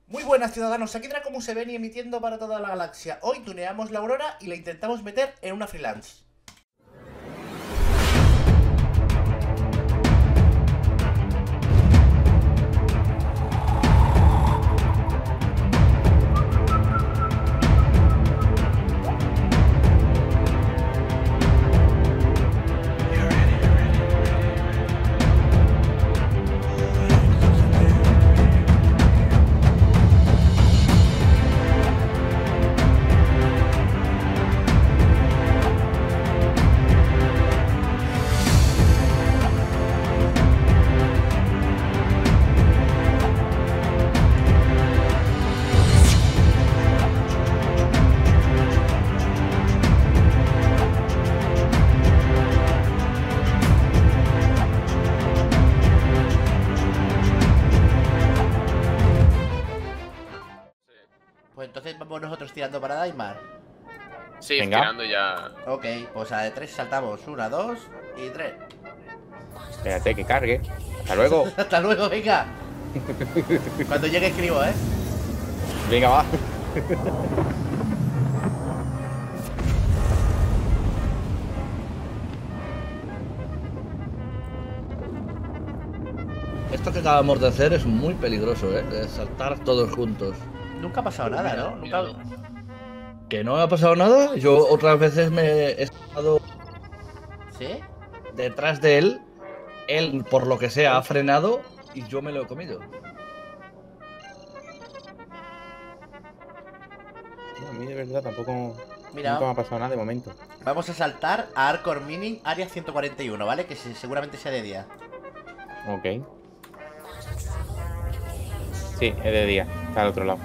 Muy buenas ciudadanos, aquí Draco se ven y emitiendo para toda la galaxia. Hoy tuneamos la Aurora y la intentamos meter en una freelance. Pues entonces vamos nosotros tirando para Daimar. Sí, Venga. tirando ya. Ok, pues a la de 3 saltamos. 1, 2 y 3. Espérate que cargue. Hasta luego. Hasta luego, venga. Cuando llegue escribo, ¿eh? Venga, va. Esto que acabamos de hacer es muy peligroso, ¿eh? De saltar todos juntos. Nunca ha pasado nada, ¿no? Nunca... ¿Que no me ha pasado nada? Yo otras veces me he estado ¿Sí? detrás de él. Él, por lo que sea, ha frenado y yo me lo he comido. No, a mí de verdad tampoco Mira. nunca me ha pasado nada de momento. Vamos a saltar a Arcor Mining Área 141, ¿vale? Que seguramente sea de día. Ok. Sí, es de día. Está al otro lado.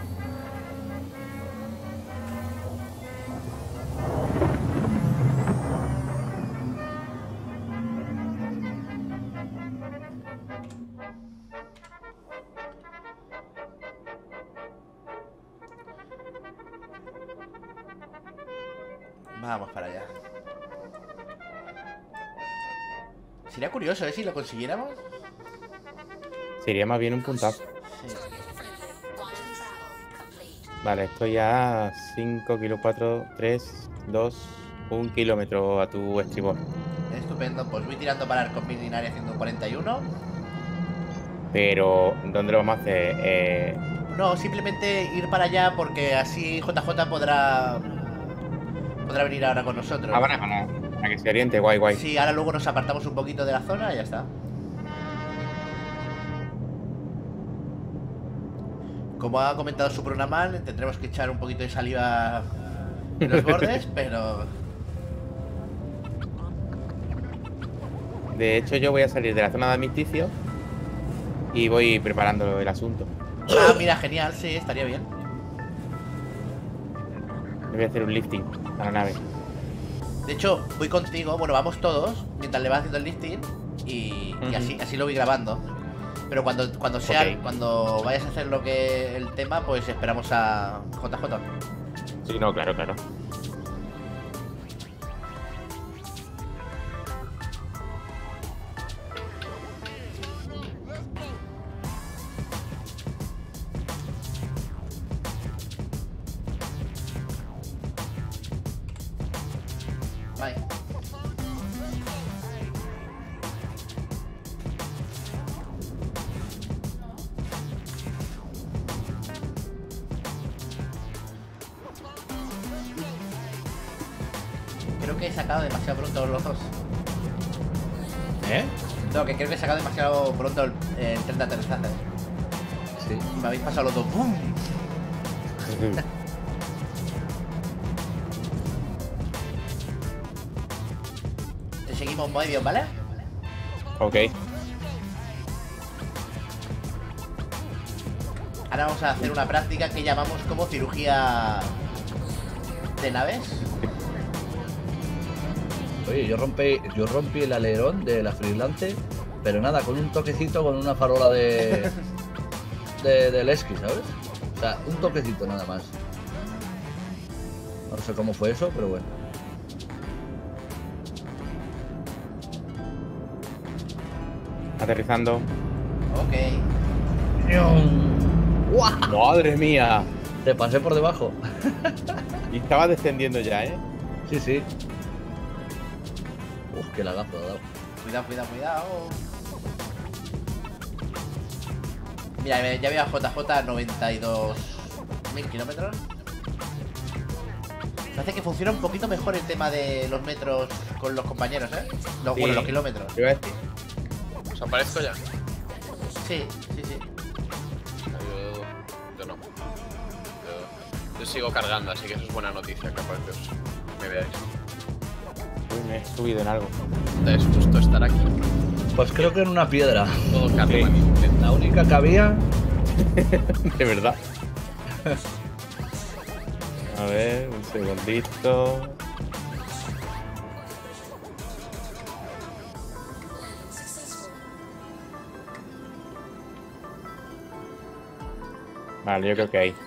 Vamos para allá. Sería curioso, ¿eh? Si lo consiguiéramos. Sería más bien un puntazo. Sí. Vale, estoy a 5 kilos 4, 3, 2, 1 kilómetro a tu estribor. Estupendo, pues voy tirando para Arcor Mining Área 141. Pero, ¿dónde lo vamos a hacer? No, simplemente ir para allá porque así JJ podrá venir ahora con nosotros. Para que se oriente, guay, guay. Sí, ahora luego nos apartamos un poquito de la zona y ya está. Como ha comentado su programa, tendremos que echar un poquito de saliva en los bordes, pero... De hecho, yo voy a salir de la zona de armisticio y voy preparando el asunto. Ah, mira, genial, sí, estaría bien. Le voy a hacer un lifting a la nave. De hecho, voy contigo, bueno, vamos todos, mientras le vas haciendo el lifting y así lo voy grabando. Pero cuando sea, Ok. cuando vayas a hacer lo que el tema, pues esperamos a JJ. Sí, no, claro, claro. Vale. Creo que he sacado demasiado pronto los dos. ¿Eh? No, que creo que he sacado demasiado pronto el tren de aterrizaje. Sí. Y me habéis pasado los dos. ¡Bum! Te seguimos medio, ¿vale? Ok. Ahora vamos a hacer una práctica que llamamos como cirugía de naves. Oye, yo rompí el alerón de la freelance, pero nada, con un toquecito con una farola del esquí, ¿sabes? O sea, un toquecito nada más. No sé cómo fue eso, pero bueno. Aterrizando. Ok. ¡Guau! ¡Madre mía! Te pasé por debajo. Y estaba descendiendo ya, ¿eh? Sí, sí. Uf, qué lagazo ha dado. Cuidado, cuidado, cuidado. Mira, ya veo a JJ a 92.000 kilómetros. Me hace que funciona un poquito mejor el tema de los metros con los compañeros, ¿eh? Sí. Bueno, los kilómetros. ¿Qué iba a decir? ¿Os aparezco ya? Sí, sí, sí. Yo no. Yo sigo cargando, así que eso es buena noticia, capaz que me veáis. Uy, me he subido en algo. Es justo estar aquí. Pues creo que en una piedra. Todo carga, Sí. La única que había. De verdad. A ver, un segundito. Vale, yo creo que ahí.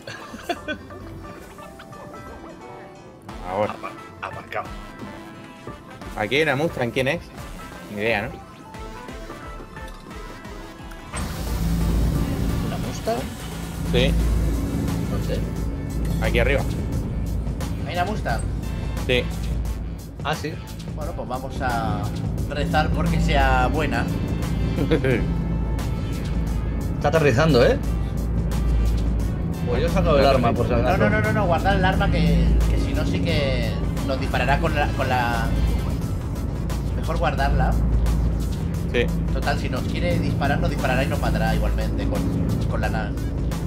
Ahora. Aparcado. Aquí hay una Mustang, ¿quién es? Ni idea, ¿no? ¿Una Mustang? Sí, No sé. aquí arriba. ¿Hay una Mustang? Sí. Ah, sí. Bueno, pues vamos a rezar porque sea buena. Está aterrizando, ¿eh? Pues yo saco el arma por si No, acaso. no, guardar el arma que si no sí que nos disparará con la... Mejor guardarla. Sí. Total, si nos quiere disparar, nos disparará y nos matará igualmente con la nave.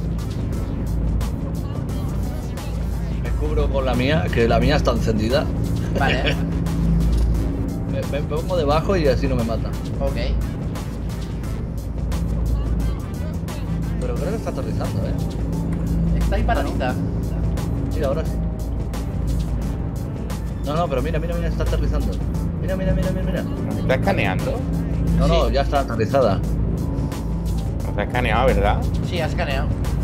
Me cubro con la mía, que la mía está encendida. Vale, Me pongo debajo y así no me mata. ok. Pero creo que está aterrizando, ¿eh? Está ahí paradita. Sí, ahora sí. No, pero mira, está aterrizando. Mira. ¿Nos está escaneando? No, Sí. ya está aterrizada. Nos ha escaneado, ¿verdad? Sí, ha escaneado.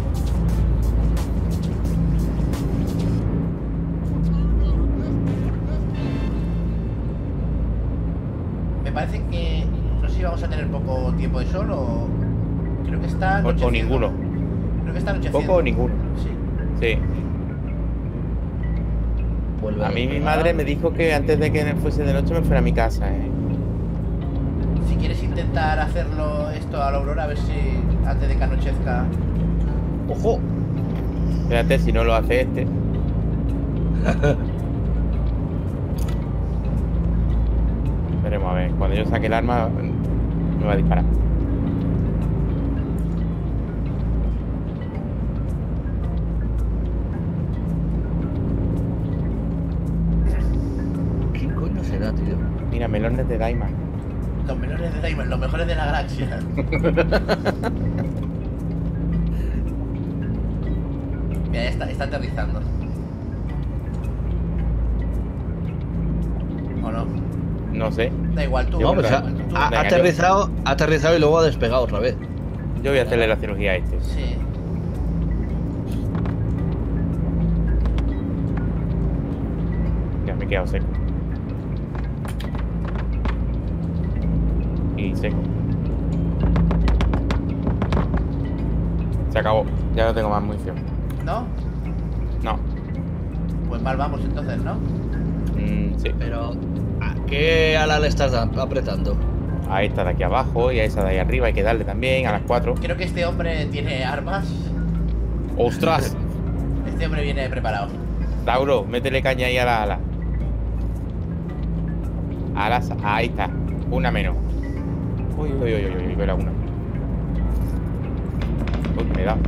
Me parece que... No sé si vamos a tener poco tiempo de sol o... Creo que está O anocheciendo. ninguno. Creo que está anocheciendo. Poco o ninguno. Sí. Sí. Vuelve A mí mi despegar. madre me dijo que antes de que fuese de noche me fuera a mi casa, ¿eh? Si quieres intentar hacerlo esto a la aurora, a ver si antes de que anochezca... ¡Ojo! Espérate, si no lo hace este. Esperemos a ver. Cuando yo saque el arma, me va a disparar. ¿Qué coño será, tío? Mira, melones de Diamond. Los menores de Diamond, los mejores de la galaxia. Mira, ya está aterrizando. ¿O no? No sé. Da igual, tú. No, pues ha Venga, aterrizado y luego ha despegado otra vez. Yo voy a hacerle la cirugía a este. Sí. Ya me he quedado seco. Y seco. Se acabó. Ya no tengo más munición. ¿No? No. Pues mal vamos entonces, ¿no? Sí. Pero, ¿a qué ala le estás apretando? A esta de aquí abajo y a esa de ahí arriba hay que darle también, a las 4. Creo que este hombre tiene armas. ¡Ostras! Este hombre viene preparado. Tauro, métele caña ahí a la ala. Alas, ahí está. Una menos. Uy, veo la una. Uy, me da.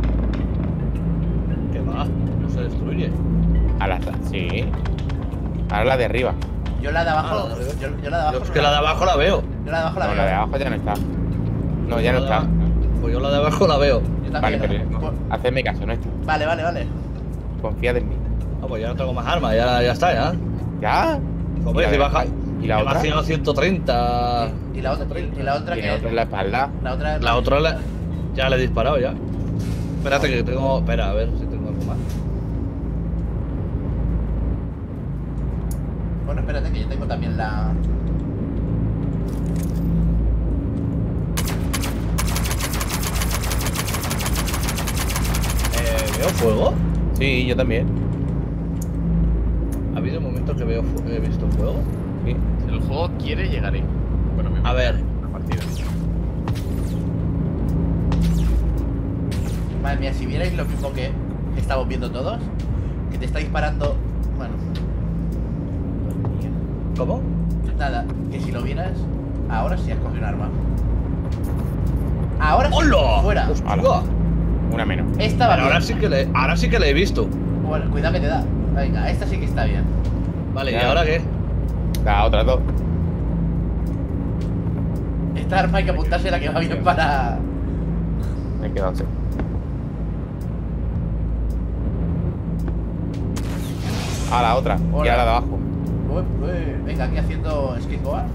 ¿Qué va? No se destruye. A la, sí. Ahora la de arriba. Yo la de abajo. la de arriba. Yo la de abajo. Yo es que la de abajo la veo. Yo la de abajo la No, veo. la de abajo ya no está. No, ya no Yo la está. de- Pues yo la de abajo la veo. Yo Vale, también. pero hacedme caso, no está. Vale. Confiad en mí. Ah, pues ya no tengo más armas, ya está, ya. ¿Ya? Joder, si baja. ¿Y la me otra? ha sido 130. Y la otra Tiene que... otra en la espalda. La otra... La otra ya le he disparado ya. Espérate que tengo. Espera, a ver si tengo algo más. Bueno, espérate que yo tengo también la... ¿Veo fuego? Sí, yo también. ¿Ha habido momentos que he visto fuego? Sí. Si el juego quiere, llegaré. Bueno, me A ver. una partida. Madre mía, si vierais lo mismo que estamos viendo todos, que te está disparando. Bueno. ¿Cómo? Nada, que si lo vieras, ahora sí has cogido un arma. Ahora sí, ¡Hola! fuera. ¡Hostia! Una menos. Esta va Pero bien. ahora sí que le he visto. Bueno, cuidado que te da. Venga, esta sí que está bien. Vale, ¿y Ya. ahora qué? La otra dos. Esta arma hay que apuntarse la que va bien para. Me he quedado así. A la otra. Y Hola. a la de abajo. Venga, aquí haciendo skateboard.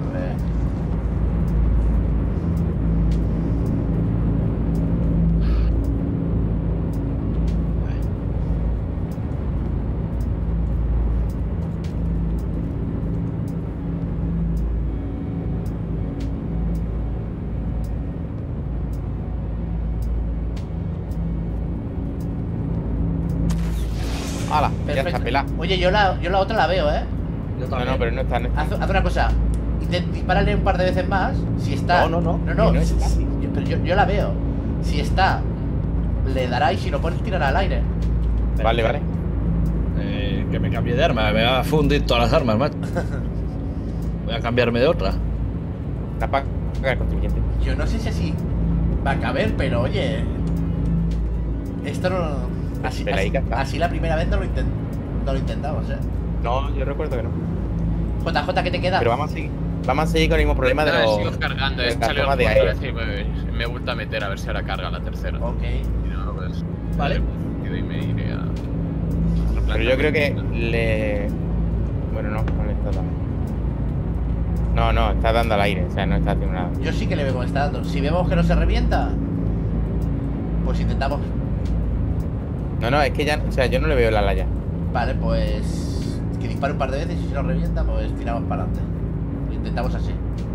¡Hala! Ya Perfecto. está pelada. Oye, yo la otra la veo, ¿eh? Yo No, también. no, pero no está. No está. Haz una cosa. Dispárale un par de veces más. Si está. No, no, no. No, no. Que no está. Pero yo la veo. Si está, le dará y si no pones, tirará al aire. Vale, vale. Que me cambie de arma. Me va a fundir todas las armas, macho. Voy a cambiarme de otra. La paga el contribuyente. Yo no sé si así va a caber, pero oye. Esto no. Así, Pelaica está. así la primera vez no lo intentamos, ¿eh? No, yo recuerdo que no. JJ, ¿qué te queda? Pero vamos a seguir. Vamos a seguir con el mismo problema de Nada, los. sigo cargando, de he las salido tomas de otra aire. vez y me he vuelto a meter a ver si ahora carga la tercera. Ok. Si no, pues. Vale. Y me iré a. Pero yo creo que le. Bueno, no le está dando. No, está dando al aire, o sea, no está haciendo nada. Yo sí que le veo cómo está dando. Si vemos que no se revienta, pues intentamos. No, es que ya. O sea, yo no le veo la laya. Vale, pues. Que dispare un par de veces y si no revienta, pues tiramos para adelante. Lo intentamos así.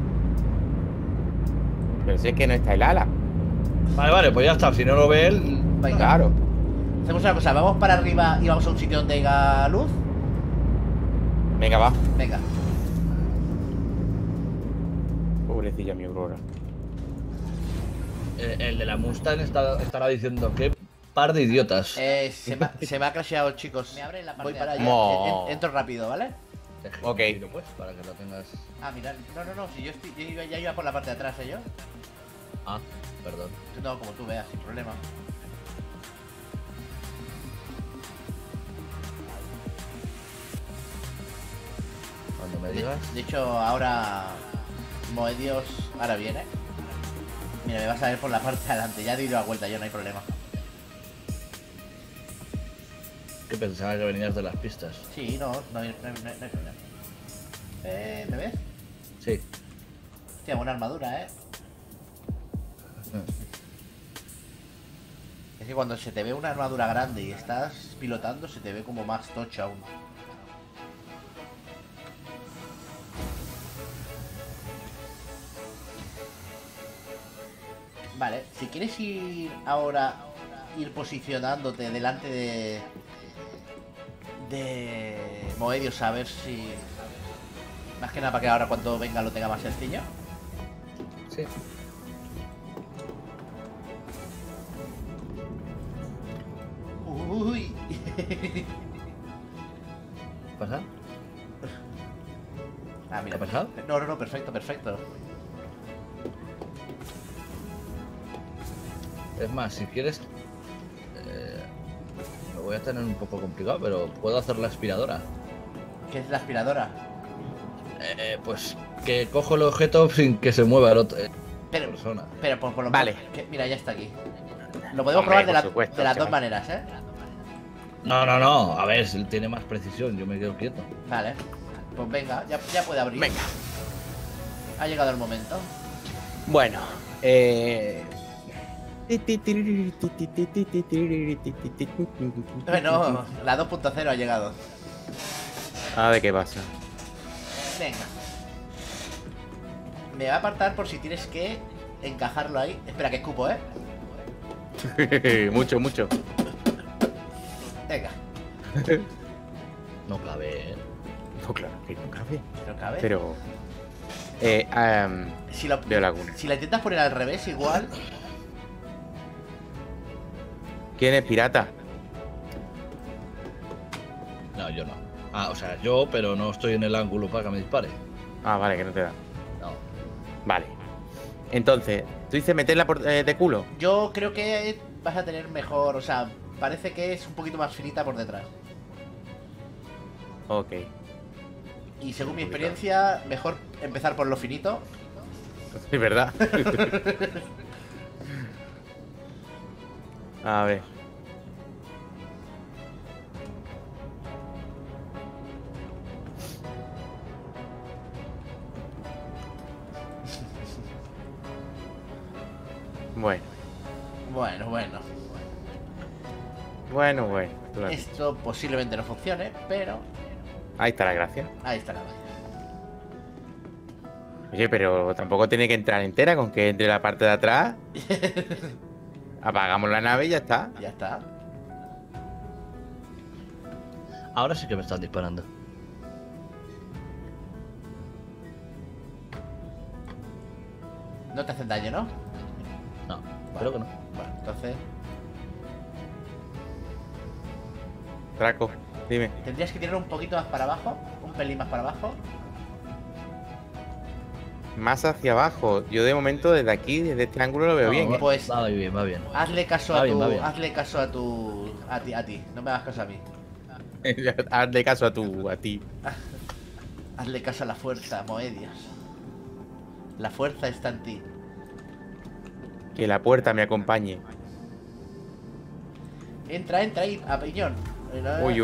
Pero si es que no está el ala. Vale, pues ya está. Si no lo ve él. Venga. Claro. Hacemos una cosa, vamos para arriba y vamos a un sitio donde haya luz. Venga, va. Venga. Pobrecilla mi Aurora. El de la Mustang estará diciendo que par de idiotas. Se me ha crasheado, chicos. Me abre la parte. Voy para allá. Mo. Entro rápido, ¿vale? Ok. Pues, para que lo tengas. Ah, mirad. No. Si yo ya iba por la parte de atrás, ¿eh? Yo. Ah, perdón. No, como tú veas, sin problema. Cuando me digas. De hecho, ahora Moedios ahora viene. Mira, me vas a ver por la parte de adelante. Ya he ido a vuelta, yo no hay problema. Que pensaba que venías de las pistas. Sí, no hay problema. ¿Me ves? Sí. Hostia, buena armadura, ¿eh? Es que cuando se te ve una armadura grande y estás pilotando, se te ve como más tocho aún. Vale, si quieres ir ahora, ir posicionándote delante de Moedios, a ver si... Más que nada para que ahora cuando venga lo tenga más sencillo. Sí. Uy. ¿Pasa? Ah, mira. ¿Qué ha pasado? No, perfecto. Es más, si quieres. Lo voy a tener un poco complicado, pero puedo hacer la aspiradora. ¿Qué es la aspiradora? Pues que cojo el objeto sin que se mueva el otro. Pero, persona. pero por lo Vale. menos. Mira, ya está aquí. Lo podemos Hombre, probar por supuesto, de las dos chaval. maneras, ¿eh? No. A ver, si él tiene más precisión, yo me quedo quieto. Vale. Pues venga, ya puede abrir. Venga. Ha llegado el momento. Bueno, Bueno, la 2.0 ha llegado. A ver qué pasa. Venga. Me va a apartar por si tienes que encajarlo ahí. Espera, que escupo, ¿eh? Mucho. Venga, No cabe, ¿eh? No, claro, que no cabe. ¿no cabe? Pero. Si lo, Veo laguna. si la intentas poner al revés, igual. ¿Quién es pirata? No, yo no. Ah, o sea, yo, pero no estoy en el ángulo para que me dispare. Ah, vale, que no te da. No. Vale. Entonces, ¿tú dices meterla de culo? Yo creo que vas a tener mejor. O sea, parece que es un poquito más finita por detrás. Ok. Y según mi experiencia, mejor empezar por lo finito. Es verdad. A ver. Bueno, Bueno. tú lo has dicho. Esto posiblemente no funcione, pero Ahí está la gracia. ahí está la magia. Oye, pero tampoco tiene que entrar entera, con que entre la parte de atrás. Apagamos la nave y ya está. Ya está. Ahora sí que me están disparando. No te hacen daño, ¿no? No, Vale. creo que no. Bueno, entonces Draco, dime. tendrías que tirar un poquito más para abajo. Un pelín más para abajo. Más hacia abajo. Yo de momento desde aquí, desde este ángulo lo veo No, bien. va, ¿Eh? Pues va bien, va bien. hazle caso Va a bien, tu. va bien. Hazle caso a tu. A ti. No me hagas caso a mí. Hazle caso a ti. Hazle caso a la fuerza, Moedios. La fuerza está en ti. Que la puerta me acompañe. Entra ahí, a piñón. Uy.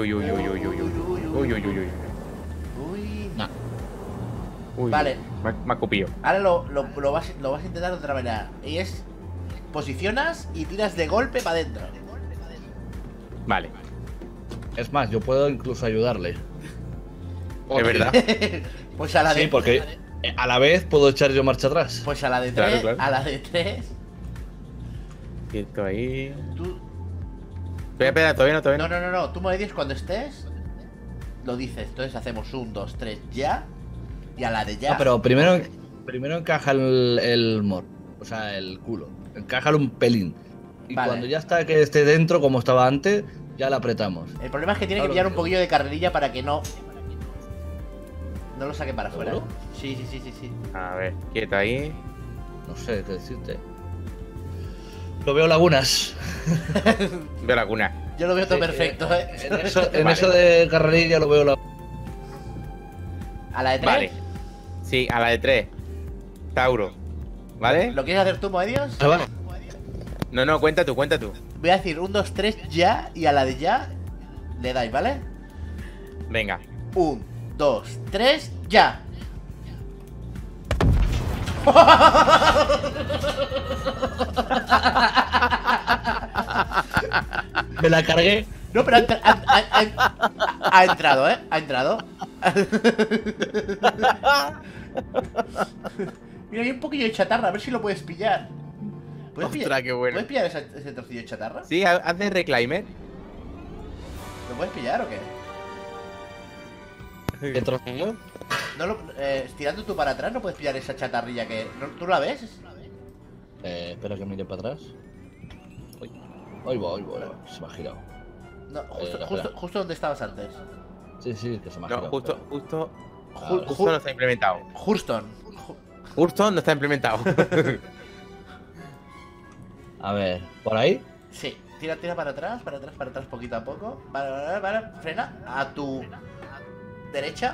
Uy. Nah. Uy, Vale. Me ha copiado. Ahora lo vas a intentar de otra manera. Y es. Posicionas y tiras de golpe para adentro. Vale. Es más, yo puedo incluso ayudarle. Es verdad. Pues a la de. Sí, porque a la vez puedo echar yo marcha atrás. Pues a la de Claro, 3. claro. A la de 3. Quieto ahí. Tú. Espera, todavía no. No. Tú, Moedios, cuando estés. Lo dices. Entonces hacemos 1, 2, 3, ya. Y a la de ya. No, pero primero encaja el mor. O sea, el culo. Encájalo un pelín. Y Vale. cuando ya está que esté dentro, como estaba antes, ya la apretamos. El problema es que tiene que Claro, pillar un que- poquillo de carrerilla para que no. No lo saque para afuera. ¿Seguro? Sí. A ver, quieto ahí. No sé qué decirte. Lo veo lagunas. Veo la cuna. Yo lo veo todo Sí, perfecto, En eso, Vale. de carrerilla lo veo A la de 3. Vale. Sí, a la de 3. Tauro. ¿Vale? ¿Lo quieres hacer tú, Moedios? Vale. No, cuenta tú. Voy a decir 1, 2, 3, ya. Y a la de ya le dais, ¿vale? Venga. 1, 2, 3, ya. Me la cargué. No, pero ha entrado, ¿eh? Ha entrado. Mira, hay un poquillo de chatarra, a ver si lo puedes pillar. Ostras, qué bueno. ¿Puedes pillar ese trocillo de chatarra? Sí, haz de reclaimer. ¿Lo puedes pillar o qué? ¿Qué trocillo? No estirando tú para atrás no puedes pillar esa chatarrilla que. ¿Tú la ves? Espera que mire para atrás. Hoy va. Se me ha girado. No, espera. justo donde estabas antes. Sí, que se me ha No, girado. justo Ahora. no está implementado. Hurston. Justo no está implementado. A ver, ¿por ahí? Sí, tira para atrás, poquito a poco. Vale, frena. A tu derecha.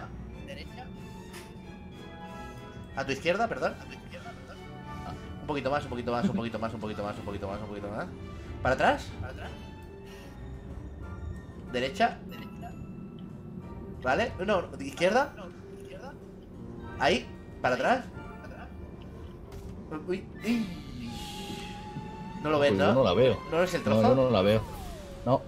A tu izquierda, perdón. Un poquito más. ¿Para atrás? Derecha. ¿Vale? No, izquierda. Ahí, para atrás. Uy. No lo ves, Pues ¿no? yo no la veo. ¿No ves el No, trozo? no la veo. No.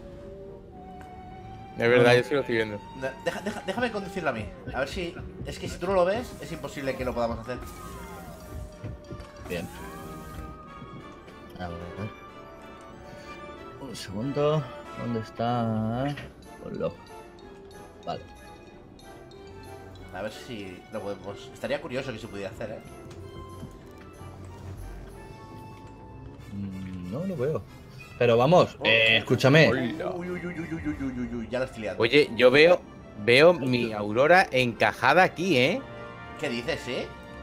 Es verdad, yo sí lo estoy viendo. Déjame conducirlo a mí. A ver si. Es que si tú no lo ves, es imposible que lo podamos hacer. Bien. A ver. Un segundo. ¿Dónde está? Ponlo. Vale. A ver si lo podemos. Estaría curioso que se pudiera hacer, ¿eh? No lo veo. Pero vamos, escúchame. Uy, uy, uy, uy, uy, uy, uy, uy, ya lo estoy liando. Oye, yo veo mi aurora encajada aquí, ¿eh? ¿Qué dices, sí?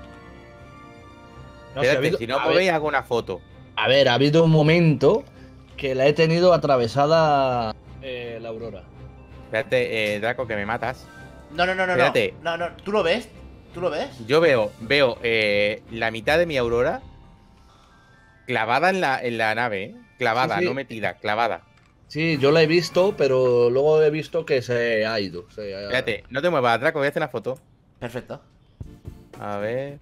No, si ha Espérate, habido- si no a me ver, veis, hago una foto. a ver, ha habido un momento que la he tenido atravesada la aurora. Espérate, Draco, que me matas. No, no, no, no, Espérate. no. No, no. ¿Tú lo ves? ¿Tú lo ves? Yo veo la mitad de mi aurora clavada en la nave, ¿eh? Clavada, Sí, sí. no metida, clavada. Sí, yo la he visto, pero luego he visto que se ha ido. Espérate, no te muevas, Draco, voy a hacer una foto. Perfecto. A ver.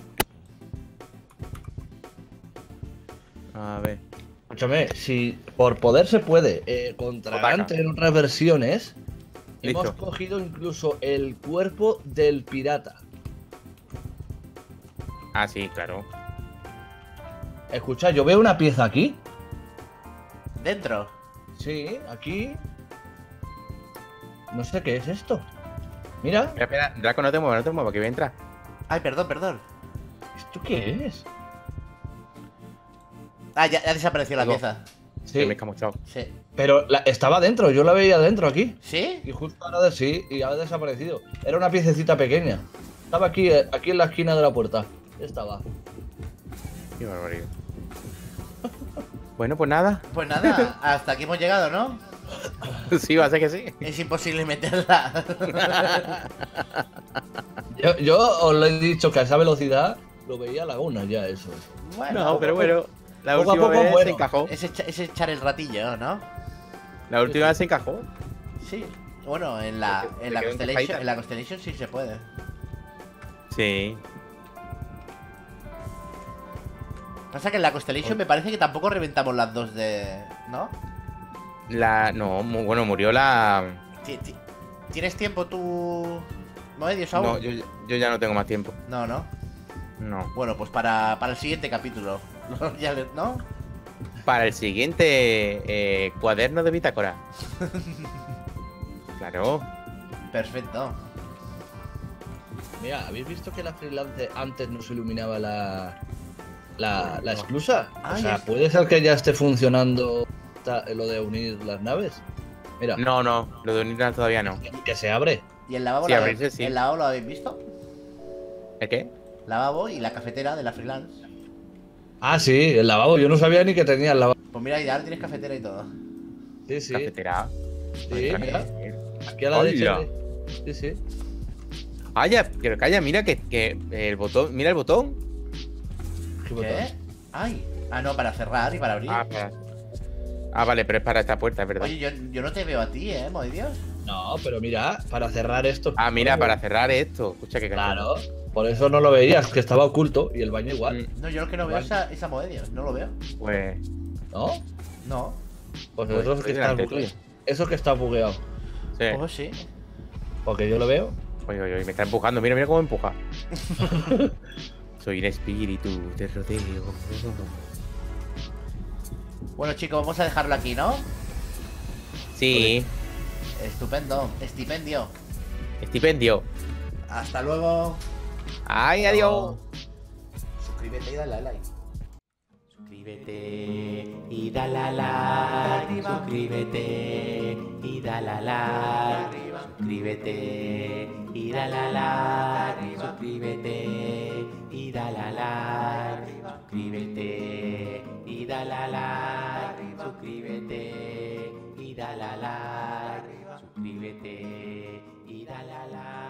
A ver. Escúchame, si por poder se puede, contra Otaka. Gante en otras versiones, Listo. hemos cogido incluso el cuerpo del pirata. Ah, sí, claro. Escucha, yo veo una pieza aquí. Dentro. Sí, aquí. No sé qué es esto. Mira, Espera, espera, Draco, no te muevas, que voy a entrar. Ay, perdón, perdón. ¿esto qué es? Ah, ya desapareció la Digo, pieza. Que Sí, me he escamochado. Sí. pero estaba dentro, yo la veía dentro aquí. ¿Sí? Y justo ahora sí, y ha desaparecido. Era una piececita pequeña. Estaba aquí, aquí en la esquina de la puerta. Estaba. Qué barbaridad. Bueno, pues nada. Pues nada, hasta aquí hemos llegado, ¿no? Sí, va a ser que sí. Es imposible meterla. Yo os lo he dicho que a esa velocidad lo veía laguna ya eso. Bueno, No, pero bueno. La Poco a última poco, vez bueno. se encajó. es echar el ratillo, ¿no? La última vez se encajó. Sí. Bueno, en la Se quedó Constellation, encajadita. en la Constellation sí se puede. Sí. Pasa que en la Constellation me parece que tampoco reventamos las dos de. ¿No? No, bueno, murió la. ¿Tienes tiempo tú, Moedios, aún? No, yo ya no tengo más tiempo. No, no. No. Bueno, pues para el siguiente capítulo. ¿No? Para el siguiente cuaderno de bitácora. Claro. Perfecto. Mira, ¿habéis visto que la freelance antes no se iluminaba la esclusa? O Ay, sea, es- puede ser que ya esté funcionando lo de unir las naves. Mira, No, lo de unir todavía no. que se abre. ¿Y el lavabo, Sí, abrirse, sí. el lavabo lo habéis visto? ¿El qué? Lavabo y la cafetera de la freelance. Ah, sí, el lavabo. Yo no sabía ni que tenía el lavabo. Pues mira, ya tienes cafetera y todo. Sí, sí. Cafetera. Sí, mira. Aquí a la Hola. derecha. Sí, sí. Calla, pero calla, mira que el botón. Mira el botón. ¿Qué botón? ¿Qué? ¡Ay! Ah, no, para cerrar y para abrir. Vale, pero es para esta puerta, es verdad. Oye, yo no te veo a ti, Moedios. No, pero mira, para cerrar esto. Mira, para cerrar esto. Escucha que Claro. Por eso no lo veías, que estaba oculto y el baño igual. No, yo lo que no veo Vale. esa Moedios, no lo veo. Pues. ¿No? No. Pues Pues eso es que estoy está delante bugueado. tuyo. Eso que está bugueado. Sí. Pues sí. Porque yo lo veo. Oye, me está empujando. Mira, mira cómo me empuja. Soy el espíritu, te rodeo. Bueno, chicos, vamos a dejarlo aquí, ¿no? Sí. Estupendo. Estipendio. Estipendio. Hasta luego. Ay, adiós. Suscríbete y dale a like. Suscríbete y dale a like, suscríbete y dale a like, suscríbete y dale a like, suscríbete y dale a like, suscríbete y dale a like, suscríbete y dale a like, suscríbete y dale a like.